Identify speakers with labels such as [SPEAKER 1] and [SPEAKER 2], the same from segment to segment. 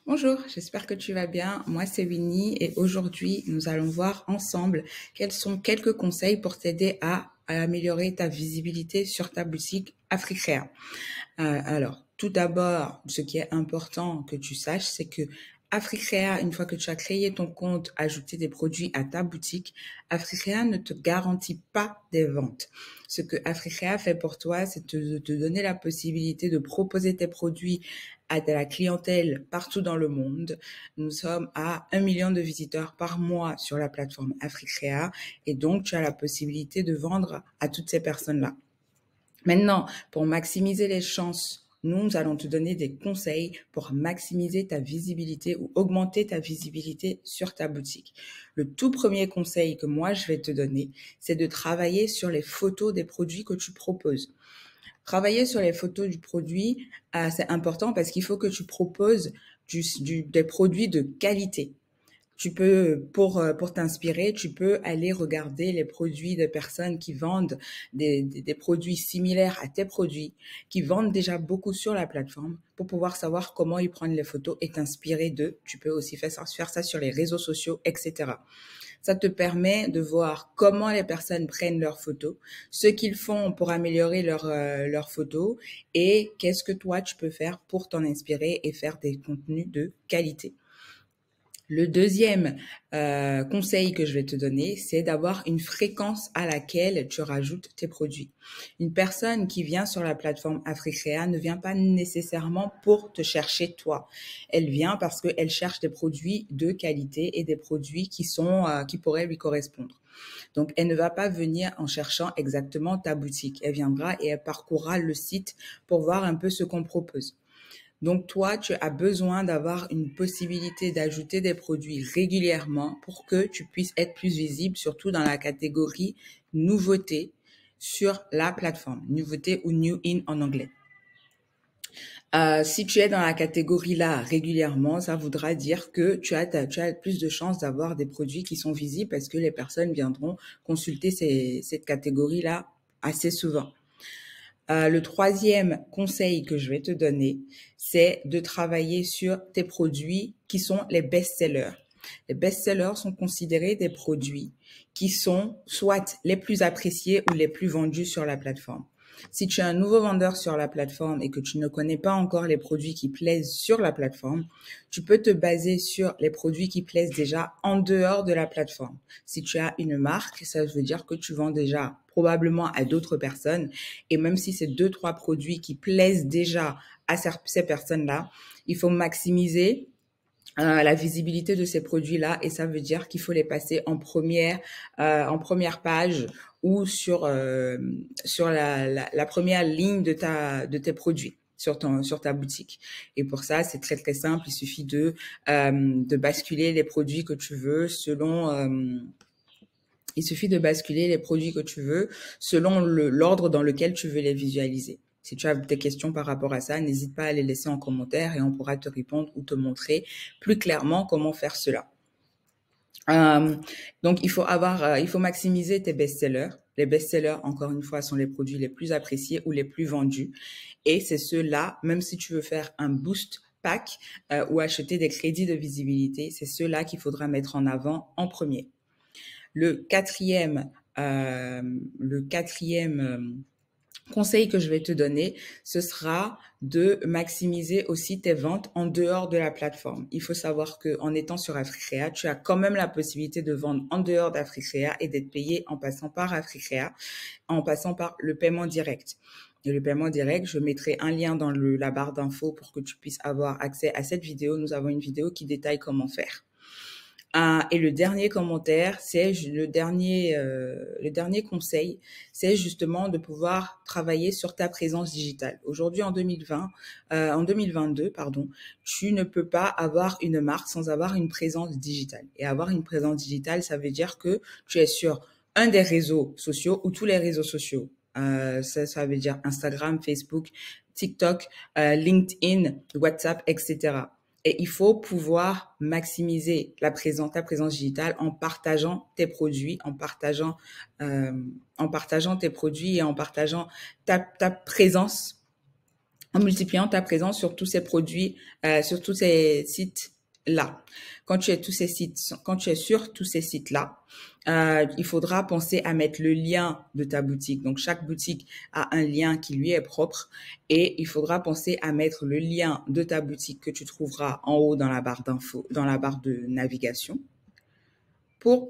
[SPEAKER 1] Bonjour, j'espère que tu vas bien. Moi, c'est Winnie et aujourd'hui, nous allons voir ensemble quels sont quelques conseils pour t'aider à améliorer ta visibilité sur ta boutique Africrea. Alors, tout d'abord, ce qui est important que tu saches, c'est que Africrea, une fois que tu as créé ton compte, ajouté des produits à ta boutique, Africrea ne te garantit pas des ventes. Ce que Africrea fait pour toi, c'est te donner la possibilité de proposer tes produits à de la clientèle partout dans le monde. Nous sommes à 1 million de visiteurs par mois sur la plateforme Africrea et donc tu as la possibilité de vendre à toutes ces personnes-là. Maintenant, pour maximiser les chances, nous allons te donner des conseils pour maximiser ta visibilité ou augmenter ta visibilité sur ta boutique. Le tout premier conseil que moi je vais te donner, c'est de travailler sur les photos des produits que tu proposes. Travailler sur les photos du produit, c'est important parce qu'il faut que tu proposes des produits de qualité. Tu peux, pour t'inspirer, tu peux aller regarder les produits de personnes qui vendent des produits similaires à tes produits, qui vendent déjà beaucoup sur la plateforme pour pouvoir savoir comment ils prennent les photos et t'inspirer d'eux. Tu peux aussi faire ça sur les réseaux sociaux, etc. Ça te permet de voir comment les personnes prennent leurs photos, ce qu'ils font pour améliorer leurs photos et qu'est-ce que toi tu peux faire pour t'en inspirer et faire des contenus de qualité. Le deuxième conseil que je vais te donner, c'est d'avoir une fréquence à laquelle tu rajoutes tes produits. Une personne qui vient sur la plateforme Africrea ne vient pas nécessairement pour te chercher toi. Elle vient parce qu'elle cherche des produits de qualité et des produits qui pourraient lui correspondre. Donc, elle ne va pas venir en cherchant exactement ta boutique. Elle viendra et elle parcourra le site pour voir un peu ce qu'on propose. Donc, toi, tu as besoin d'avoir une possibilité d'ajouter des produits régulièrement pour que tu puisses être plus visible, surtout dans la catégorie nouveauté sur la plateforme. Nouveauté ou new in en anglais. Si tu es dans la catégorie là régulièrement, ça voudra dire que tu as plus de chances d'avoir des produits qui sont visibles parce que les personnes viendront consulter cette catégorie là assez souvent. Le troisième conseil que je vais te donner, c'est de travailler sur tes produits qui sont les best-sellers. Les best-sellers sont considérés des produits qui sont soit les plus appréciés ou les plus vendus sur la plateforme. Si tu es un nouveau vendeur sur la plateforme et que tu ne connais pas encore les produits qui plaisent sur la plateforme, tu peux te baser sur les produits qui plaisent déjà en dehors de la plateforme. Si tu as une marque, ça veut dire que tu vends déjà probablement à d'autres personnes. Et même si c'est 2-3 produits qui plaisent déjà à ces personnes-là, il faut maximiser la visibilité de ces produits-là et ça veut dire qu'il faut les passer en première page ou sur la première ligne de tes produits sur ta boutique. Et pour ça, c'est très très simple. Il suffit de basculer les produits que tu veux selon l'ordre dans lequel tu veux les visualiser. Si tu as des questions par rapport à ça, n'hésite pas à les laisser en commentaire et on pourra te répondre ou te montrer plus clairement comment faire cela. Donc, il faut maximiser tes best-sellers. Les best-sellers, encore une fois, sont les produits les plus appréciés ou les plus vendus. Et c'est ceux-là, même si tu veux faire un boost pack ou acheter des crédits de visibilité, c'est ceux-là qu'il faudra mettre en avant en premier. Le quatrième conseil que je vais te donner, ce sera de maximiser aussi tes ventes en dehors de la plateforme. Il faut savoir que en étant sur Africrea, tu as quand même la possibilité de vendre en dehors d'Africrea et d'être payé en passant par Africrea, en passant par le paiement direct. Et le paiement direct, je mettrai un lien dans la barre d'infos pour que tu puisses avoir accès à cette vidéo. Nous avons une vidéo qui détaille comment faire. Et le dernier commentaire, c'est le dernier conseil, c'est justement de pouvoir travailler sur ta présence digitale. Aujourd'hui, en 2022, pardon, tu ne peux pas avoir une marque sans avoir une présence digitale. Et avoir une présence digitale, ça veut dire que tu es sur un des réseaux sociaux ou tous les réseaux sociaux. Ça veut dire Instagram, Facebook, TikTok, LinkedIn, WhatsApp, etc. Et il faut pouvoir maximiser ta présence digitale en partageant tes produits, en partageant tes produits et en partageant ta présence en multipliant ta présence sur tous ces produits, sur tous ces sites-là. Quand tu es sur tous ces sites-là, il faudra penser à mettre le lien de ta boutique. Donc, chaque boutique a un lien qui lui est propre et il faudra penser à mettre le lien de ta boutique que tu trouveras en haut dans la barre d'infos, dans la barre de navigation pour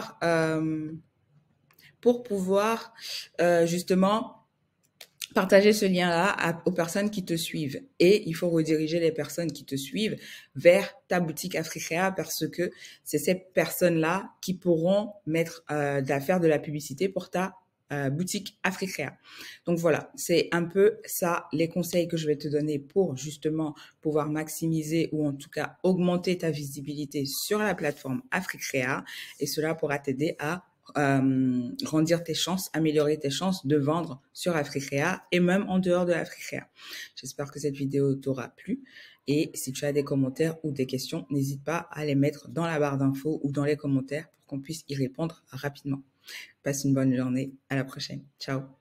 [SPEAKER 1] pouvoir justement partager ce lien-là aux personnes qui te suivent. Et il faut rediriger les personnes qui te suivent vers ta boutique Africrea parce que c'est ces personnes-là qui pourront faire de la publicité pour ta boutique Africrea. Donc voilà, c'est un peu ça les conseils que je vais te donner pour justement pouvoir maximiser ou en tout cas augmenter ta visibilité sur la plateforme Africrea et cela pourra t'aider à grandir tes chances, améliorer tes chances de vendre sur Africrea et même en dehors de Africrea. J'espère que cette vidéo t'aura plu et si tu as des commentaires ou des questions, n'hésite pas à les mettre dans la barre d'infos ou dans les commentaires pour qu'on puisse y répondre rapidement. Passe une bonne journée, à la prochaine. Ciao.